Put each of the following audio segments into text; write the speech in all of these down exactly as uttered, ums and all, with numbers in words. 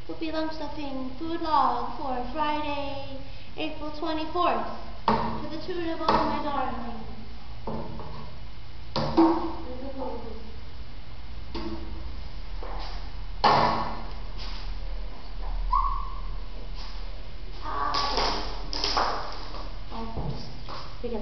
Poopy Lungstuffing food log for Friday, April twenty-fourth. To the tune of all my darling. Ate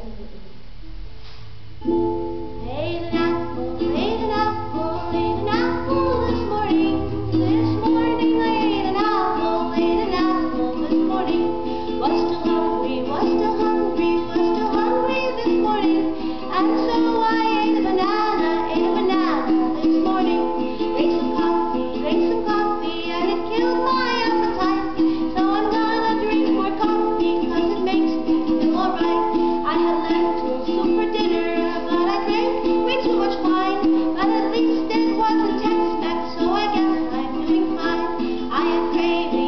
an apple, ate an apple, ate an apple this morning. This morning I ate an apple, ate an apple this morning. Was still hungry, was still hungry, was still hungry this morning. And so I ate a banana, ate a banana this morning. Drank some coffee, drank some coffee, and it killed my appetite. So I'm gonna drink more coffee, cause it makes me feel alright. I had lentil soup for dinner, but I drank way too much wine. But at least it wasn't Tex-Mex, so I guess I'm doing fine. I am craving